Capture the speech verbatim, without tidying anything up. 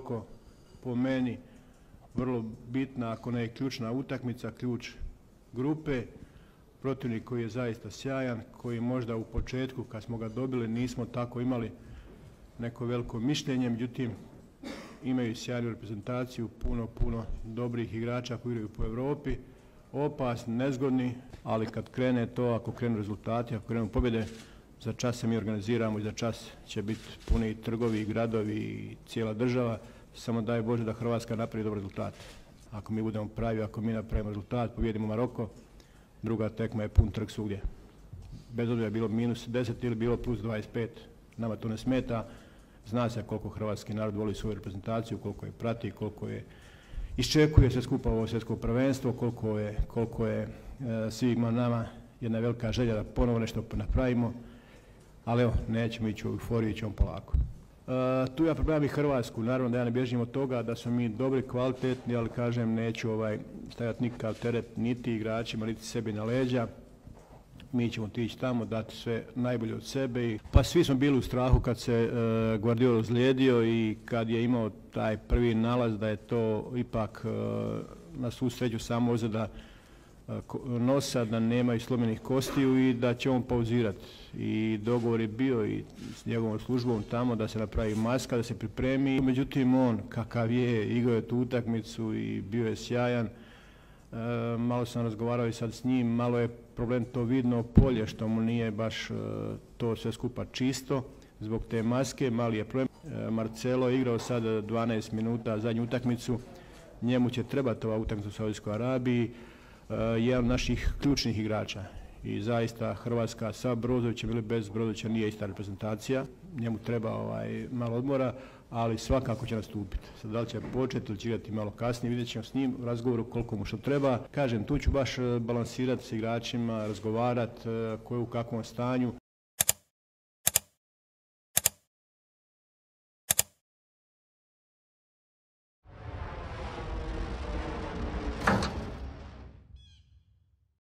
Maroko, po meni vrlo bitna, ako ne ključna utakmica, ključ grupe. Protivnik koji je zaista sjajan, koji možda u početku kad smo ga dobili nismo tako imali neko veliko mišljenje, međutim imaju sjajnu reprezentaciju, puno, puno dobrih igrača koji igraju po Europi, opasni, nezgodni, ali kad krene to, ako krenu rezultati, ako krenu pobjede, za čas se mi organiziramo i za čas će biti puni trgovi, gradovi i cijela država. Samo daj Bože da Hrvatska napravi dobar rezultat. Ako mi budemo pravi, ako mi napravimo rezultat, pobjedimo Maroko, druga tekma je pun trg svugdje. Bez obzira je bilo minus deset ili bilo plus dvadeset pet, nama to ne smeta. Zna se koliko hrvatski narod voli svoju reprezentaciju, koliko je prati, koliko je iščekuje se skupa ovo svjetsko prvenstvo, koliko je, koliko je e, svima nama jedna velika želja da ponovo nešto napravimo. Ali evo, nećemo ići u euforiju, ićemo polako. E, tu ja problem i Hrvatsku, naravno da ja ne bježim od toga da smo mi dobri, kvalitetni, ali kažem neću ovaj, stavljati nikakav teret niti igračima, niti sebi na leđa. Mi ćemo tići tamo, dati sve najbolje od sebe. I, pa svi smo bili u strahu kad se e, Guardiola ozlijedio i kad je imao taj prvi nalaz da je to ipak e, na svu sreću samo ozljeda e, nosa, da nema i slomenih kostiju i da će on pauzirati. I dogovor je bio i s njegovom službom tamo da se napravi maska, da se pripremi. Međutim, on kakav je, igrao je tu utakmicu i bio je sjajan. E, malo sam razgovarao i sad s njim, malo je problem to vidno polje što mu nije baš e, to sve skupa čisto zbog te maske, mali je problem. E, Marcelo je igrao sad dvanaest minuta zadnju utakmicu, njemu će trebati ova utakmica u Saudijskoj Arabiji, e, jedan od naših ključnih igrača. I zaista Hrvatska sa Brozovićem ili bez Brozovića nije ista reprezentacija, njemu treba ovaj, malo odmora, ali svakako će nastupiti. Sad da li će početi ili će igrati malo kasnije, vidjet ćemo s njim u razgovoru koliko mu što treba. Kažem, tu ću baš balansirati s igračima, razgovarati ko je u kakvom stanju.